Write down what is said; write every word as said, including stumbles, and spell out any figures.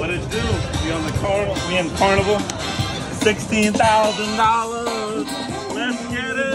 what it do. We on the carnival. We in carnival. Sixteen thousand dollars. Let's get it.